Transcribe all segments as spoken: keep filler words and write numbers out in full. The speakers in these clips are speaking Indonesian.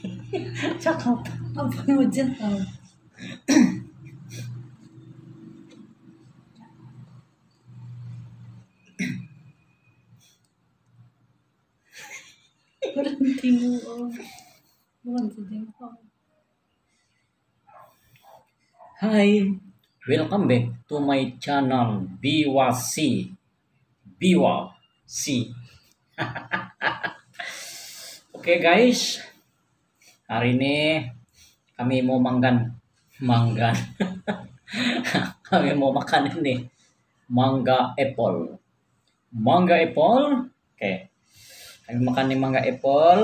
Cakap. Apa yang hujan tahu? Berhenti mu. Bukan sejengkal. Hai, welcome back to my channel Biwasi. Biwasi. Oke guys, hari ini kami mau manggan, manggan. Kami mau makan ini mangga apple, mangga apple. Oke, kami makan nih mangga apple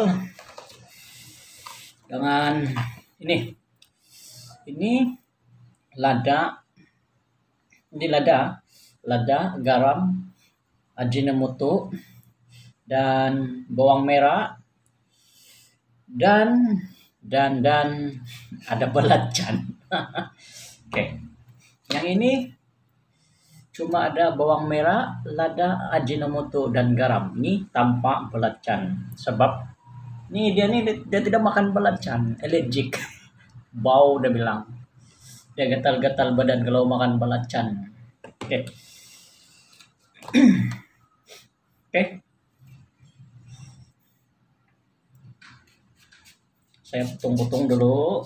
dengan ini, ini lada, ini lada, lada, garam, ajinomoto, dan bawang merah, dan dan dan ada belacan. Oke, yang ini cuma ada bawang merah, lada, ajinomoto, dan garam. Ini tanpa belacan, sebab ini dia nih dia tidak makan belacan, allergic. Bau dia bilang, dia gatal-gatal badan kalau makan belacan. Oke, oke. Saya potong-potong dulu.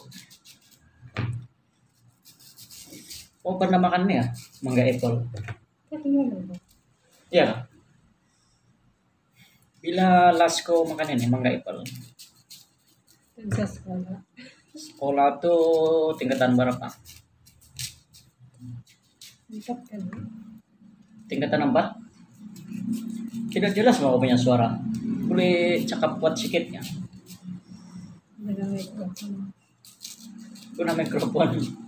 Oh, pernah makan nih ya, mangga apple? Iya. Bila last ko makan ini mangga apple? Bisa sekolah. Sekolah tuh tingkatan berapa? Empat kan? Tingkatan empat? Tidak jelas mau punya suara. Boleh cakap kuat sedikitnya. Dengan mikrofon. Guna mikrofon.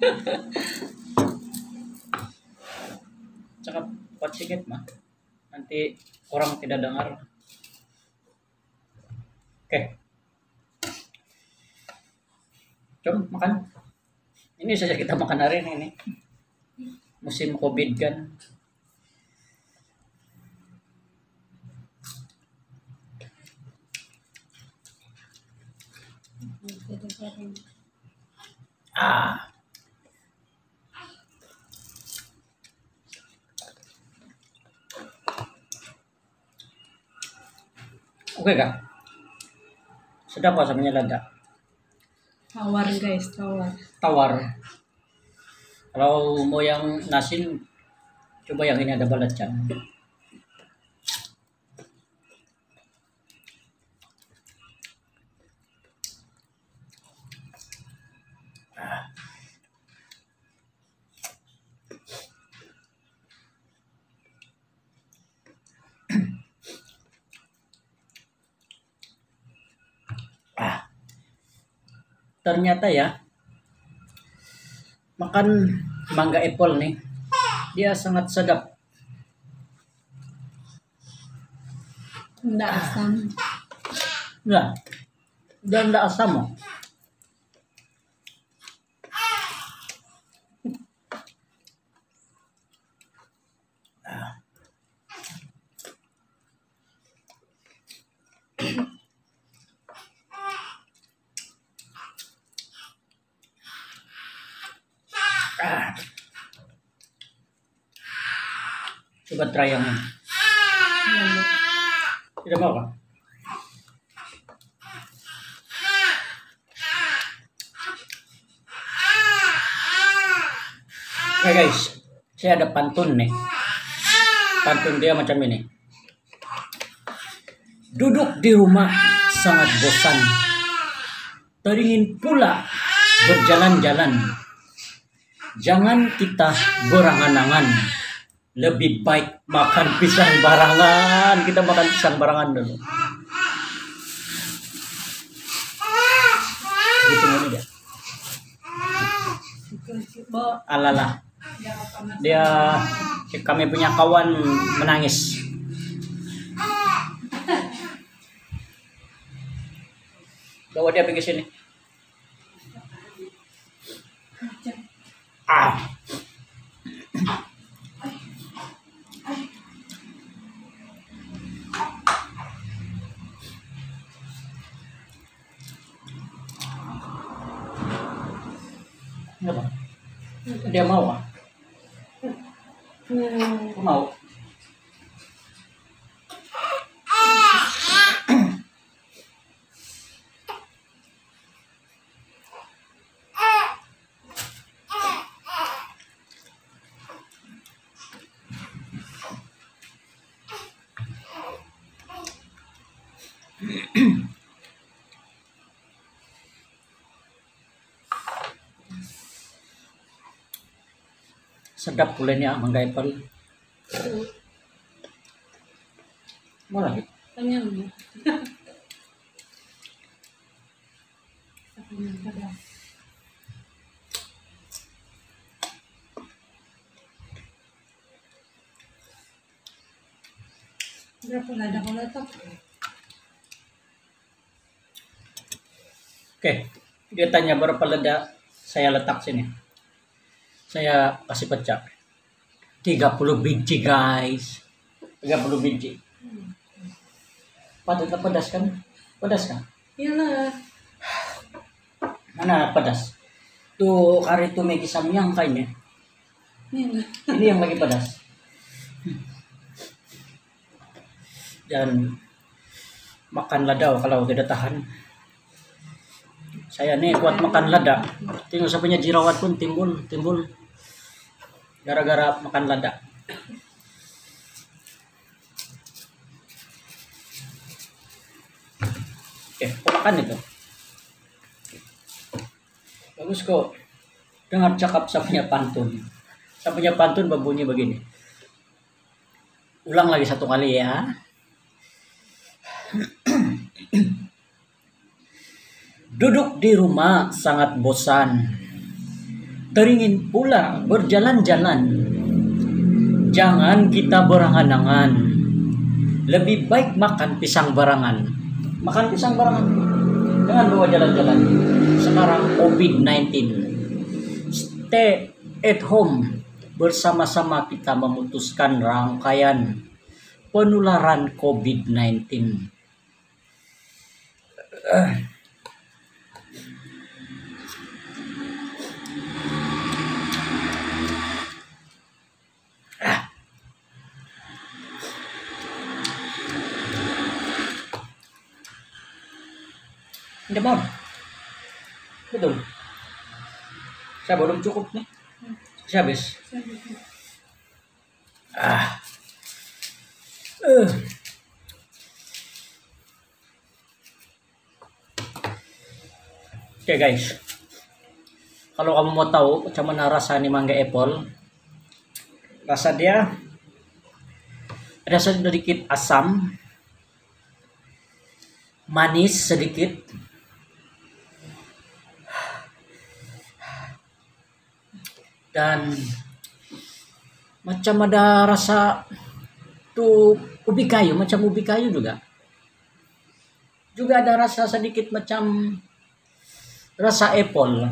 Cakap kuat sedikit mah. Nanti orang tidak dengar. Oke. Jom makan. Ini saja kita makan hari ini nih. Musim Covid kan. Ah. Oke kak. Sedap rasanya lada. Tawar guys, tawar. Tawar. Kalau mau yang nasi, coba yang ini ada belacan. Ah, ternyata ya, makan mangga apple nih, dia sangat sedap. Enggak asam. Nah, dan tidak asam. Oh. Ah. Coba try yang ini. Tidak mau kan? Oke guys, saya ada pantun nih. Pantun dia macam ini. Duduk di rumah sangat bosan, teringin pula berjalan-jalan. Jangan kita berangan-angan, lebih baik makan pisang barangan. Kita makan pisang barangan dulu. Gitu ini dia. Alalah. Dia kami punya kawan menangis. Bawa dia pergi sini. Ah. Kenapa? Dia mau ah? Hmm. Aku mau. Sedap pulenya mangga apple. Mau lagi? Kenyang ya. Kenyang pada. Berapa lada kalau letak? Oke, dia tanya berapa lada saya letak sini. Saya kasih pecah. tiga puluh biji guys. tiga puluh biji. Padat pedas kan? Pedas kan? Iyalah. Mana pedas? Tuh kari tuh meki samyang kayaknya. Ini. Ini yang lagi pedas. Dan makan lada kalau tidak tahan. Saya nih kuat makan lada. Tinggal saya punya jerawat pun timbul, timbul gara-gara makan lada. Oke, aku makan itu. Bagus kok. Dengar cakap saya punya pantun. Saya punya pantun berbunyi begini. Ulang lagi satu kali ya. Duduk di rumah sangat bosan. Teringin pula berjalan-jalan. Jangan kita berangan-angan. Lebih baik makan pisang barangan. Makan pisang barangan. Jangan bawa jalan-jalan. Sekarang covid sembilan belas. Stay at home. Bersama-sama kita memutuskan rangkaian penularan covid sembilan belas. Uh. Demam. Betul. Saya belum cukup nih. Saya habis. Ah. Uh. Oke okay, guys. Kalau kamu mau tahu macam mana rasa ini mangga apple, rasa dia ada sedikit asam, manis sedikit, dan macam ada rasa tuh ubi kayu, macam ubi kayu juga. Juga ada rasa sedikit macam rasa apple.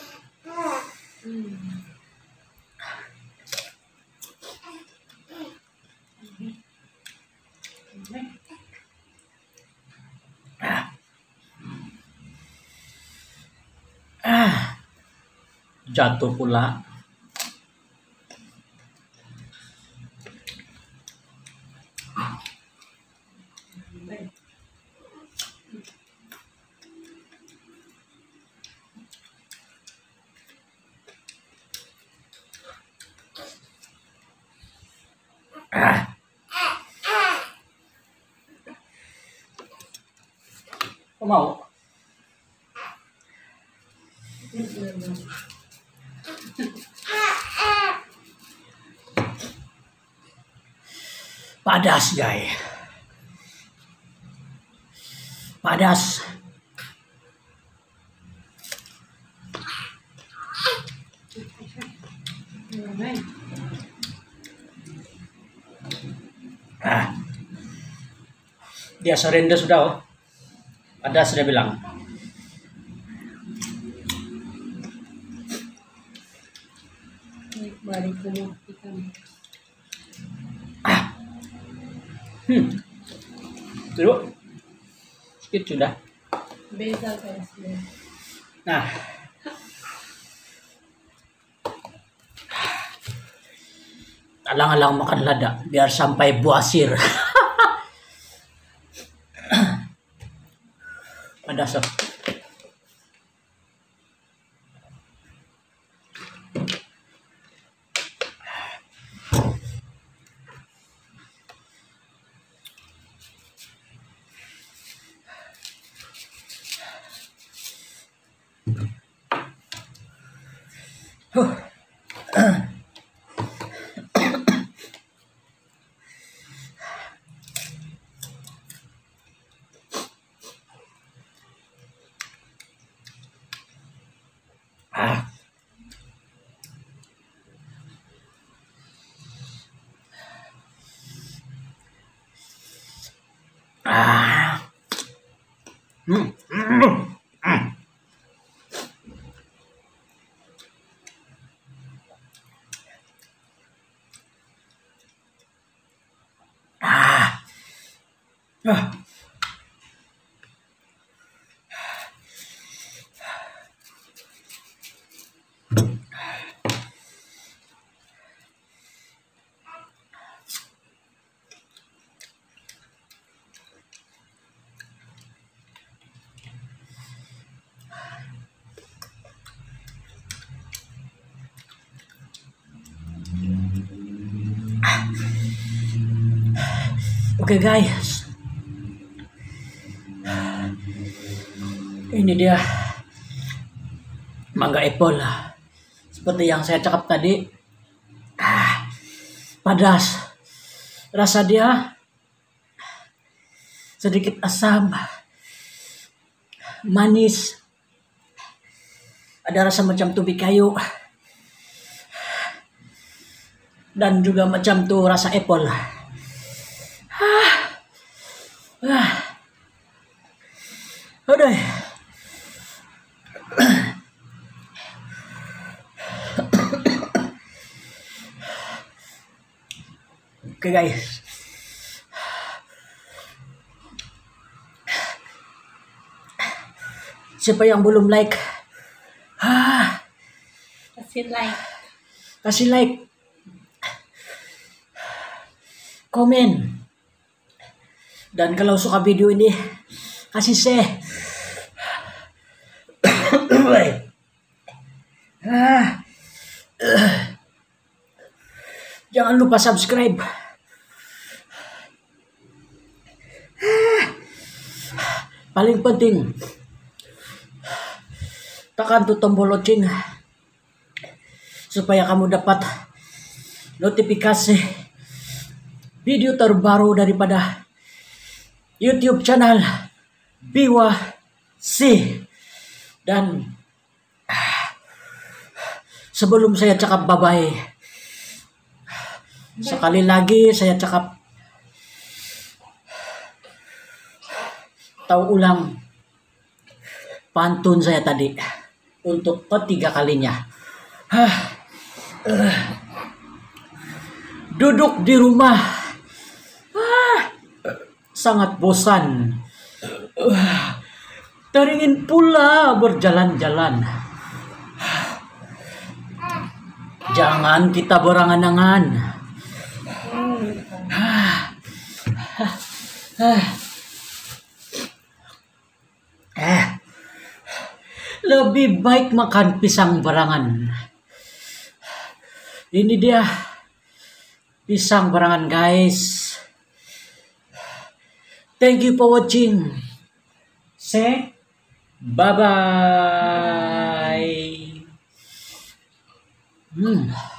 Ah. Ah. Jatuh pula. Ah. Kau mau? Padas, guys. Padas. Ah. Dia surrender sudah, oh. Ada sudah bilang. Balik rumah ikan. Ah. Hmm. Dulu. Sedikit sudah. Beza guys. Nah. Alang-alang makan lada biar sampai buasir. Ada so. Huh. Ah. Ah. Hmm. Hmm. Hmm. Ah. Ah. Oke guys, ini dia mangga apple. Seperti yang saya cakap tadi, ah, padas. Rasa dia sedikit asam, manis, ada rasa macam tubi kayu, dan juga macam tuh rasa apple. Ah, ah, udah. Oke guys, siapa yang belum like, ah, Kasih like. kasih like, komen, dan kalau suka video ini kasih share. Ah, uh, jangan lupa subscribe. Ah, paling penting tekan tuh tombol lonceng supaya kamu dapat notifikasi video terbaru daripada YouTube channel Biwa C. Dan ah, sebelum saya cakap bye-bye, sekali lagi saya cakap tahu ulang pantun saya tadi untuk ketiga kalinya. Ah, uh, duduk di rumah ah, sangat bosan. Uh, teringin pula berjalan-jalan. Jangan kita berangan-angan. Ah, ah, eh, lebih baik makan pisang barangan. Ini dia pisang barangan guys. Thank you for watching. Say bye bye. Hmm.